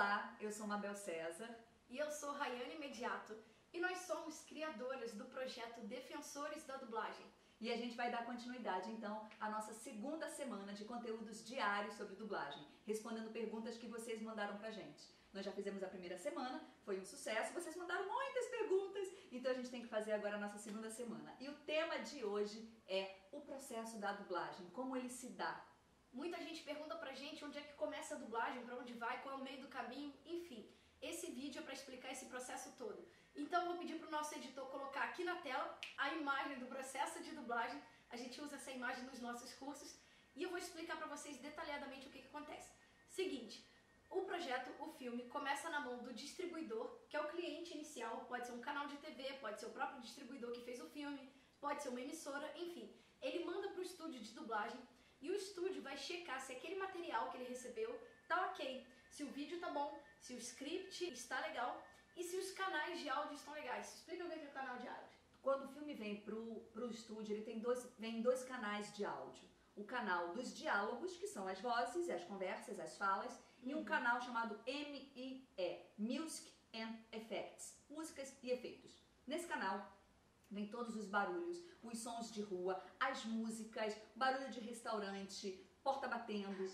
Olá, eu sou Mabel César. E eu sou Rayane Imediato. E nós somos criadoras do projeto Defensores da Dublagem. E a gente vai dar continuidade, então, à nossa segunda semana de conteúdos diários sobre dublagem, respondendo perguntas que vocês mandaram pra gente. Nós já fizemos a primeira semana, foi um sucesso, vocês mandaram muitas perguntas, então a gente tem que fazer agora a nossa segunda semana. E o tema de hoje é o processo da dublagem, como ele se dá. Muita gente pergunta pra gente onde é que começa a dublagem, pra onde vai, qual é o meio do caminho, enfim. Esse vídeo é para explicar esse processo todo. Então eu vou pedir para o nosso editor colocar aqui na tela a imagem do processo de dublagem. A gente usa essa imagem nos nossos cursos e eu vou explicar para vocês detalhadamente o que acontece. Seguinte, o projeto, o filme, começa na mão do distribuidor, que é o cliente inicial. Pode ser um canal de TV, pode ser o próprio distribuidor que fez o filme, pode ser uma emissora, enfim. Ele manda para o estúdio de dublagem e o estúdio vai checar se aquele material que ele recebeu tá ok, se o vídeo tá bom, se o script está legal e se os canais de áudio estão legais. Explica o que é o canal de áudio. Quando o filme vem pro estúdio, ele tem dois canais de áudio. O canal dos diálogos, que são as vozes, as conversas, as falas, e um canal chamado MIE, Music and Effects, músicas e efeitos. Nesse canal vem todos os barulhos, os sons de rua, as músicas, barulho de restaurante, porta batendo,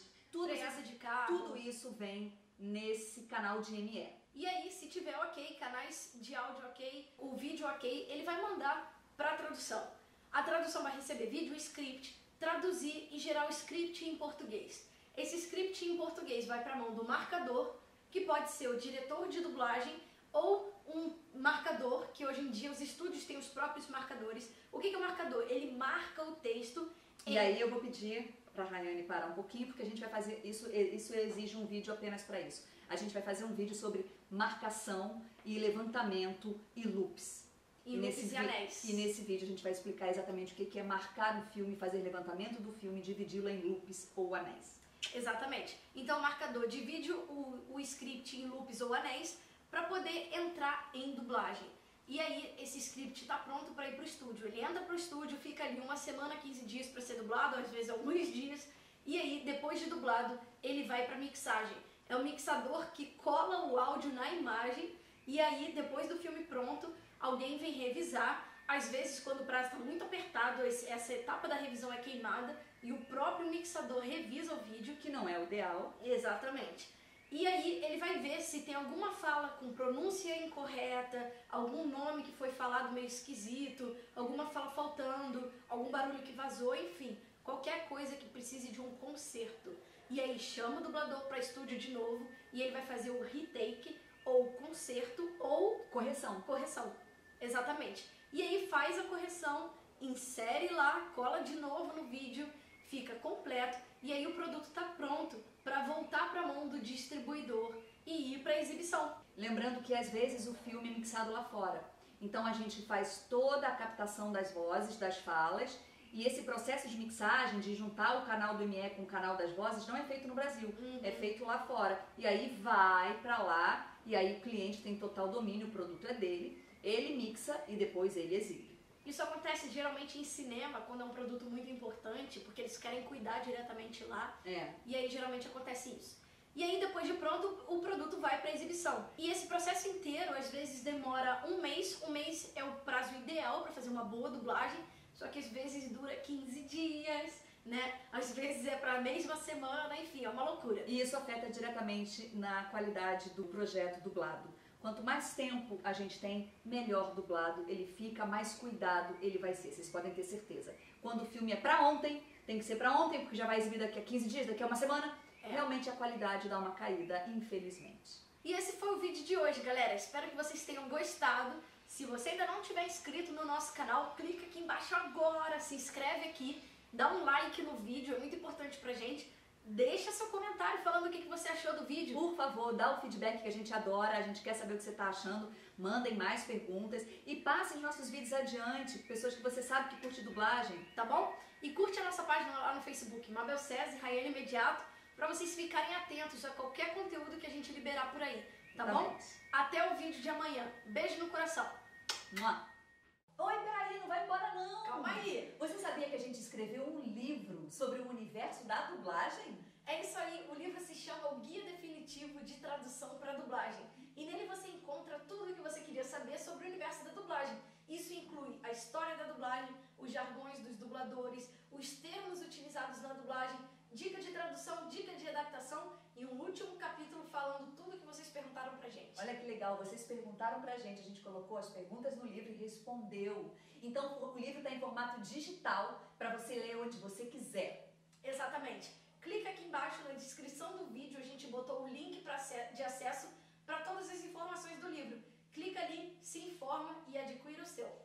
tudo isso vem nesse canal de ME. E aí, se tiver ok, canais de áudio ok, o vídeo ok, ele vai mandar para a tradução. A tradução vai receber vídeo, script, traduzir e gerar o script em português. Esse script em português vai para a mão do marcador, que pode ser o diretor de dublagem ou um marcador, que hoje em dia os estúdios têm os próprios marcadores. O que é o marcador? Ele marca o texto. E aí eu vou pedir para a Rayane parar um pouquinho, porque a gente vai fazer isso exige um vídeo apenas para isso. A gente vai fazer um vídeo sobre marcação e levantamento e loops. E anéis. E nesse vídeo a gente vai explicar exatamente o que é marcar um filme, fazer levantamento do filme, dividi-lo em loops ou anéis. Exatamente. Então o marcador divide o script em loops ou anéis para poder entrar em dublagem. E aí esse script está pronto para ir para o estúdio. Ele entra para o estúdio, fica ali uma semana, 15 dias para ser dublado, às vezes alguns dias. E aí, depois de dublado, ele vai para mixagem. É o mixador que cola o áudio na imagem. E aí, depois do filme pronto, alguém vem revisar. Às vezes, quando o prazo está muito apertado, essa etapa da revisão é queimada. E o próprio mixador revisa o vídeo. Que não é o ideal. Exatamente. E aí ele vai ver se tem alguma fala com pronúncia incorreta, algum nome que foi falado meio esquisito, alguma fala faltando, algum barulho que vazou, enfim, qualquer coisa que precise de um conserto. E aí chama o dublador para estúdio de novo e ele vai fazer o retake, ou conserto, ou correção. Exatamente. E aí faz a correção, insere lá, cola de novo no vídeo, fica completo e aí o produto está pronto para voltar para a mão do distribuidor e ir para a exibição. Lembrando que às vezes o filme é mixado lá fora, então a gente faz toda a captação das vozes, das falas, e esse processo de mixagem, de juntar o canal do ME com o canal das vozes, não é feito no Brasil, é feito lá fora. E aí vai para lá, e aí o cliente tem total domínio, o produto é dele, ele mixa e depois ele exibe. Isso acontece geralmente em cinema, quando é um produto muito importante, porque eles querem cuidar diretamente lá. E aí geralmente acontece isso. E aí depois de pronto, o produto vai para exibição. E esse processo inteiro às vezes demora um mês. Um mês é o prazo ideal para fazer uma boa dublagem, só que às vezes dura 15 dias, né? Às vezes é para a mesma semana, enfim, é uma loucura. E isso afeta diretamente na qualidade do projeto dublado. Quanto mais tempo a gente tem, melhor dublado ele fica, mais cuidado ele vai ser, vocês podem ter certeza. Quando o filme é pra ontem, tem que ser pra ontem, porque já vai exibir daqui a 15 dias, daqui a uma semana, realmente a qualidade dá uma caída, infelizmente. E esse foi o vídeo de hoje, galera. Espero que vocês tenham gostado. Se você ainda não tiver inscrito no nosso canal, clica aqui embaixo agora, se inscreve aqui, dá um like no vídeo, é muito importante pra gente. Deixa seu comentário falando o que você achou do vídeo. Por favor, dá o feedback que a gente adora, a gente quer saber o que você está achando. Mandem mais perguntas e passem nossos vídeos adiante, pessoas que você sabe que curte dublagem. Tá bom? E curte a nossa página lá no Facebook, Mabel César e Rayane Imediato, para vocês ficarem atentos a qualquer conteúdo que a gente liberar por aí. Tá bom? Até o vídeo de amanhã. Beijo no coração. Oi, peraí, não vai embora não. Calma aí. Você sabia que a gente escreveu um livro sobre o universo da dublagem? É isso aí, o livro se chama O Guia Definitivo de Tradução para Dublagem. E nele você encontra tudo o que você queria saber sobre o universo da dublagem. Isso inclui a história da dublagem, os jargões dos dubladores, os termos utilizados na dublagem, dica de tradução, dica de adaptação e um último capítulo falando tudo o que vocês perguntaram pra gente. Olha que legal, vocês perguntaram pra gente, a gente colocou as perguntas no livro e respondeu. Então o livro está em formato digital para você ler onde você quiser. Exatamente. Clica aqui embaixo na descrição do vídeo, a gente botou o link de acesso para todas as informações do livro. Clica ali, se informa e adquira o seu.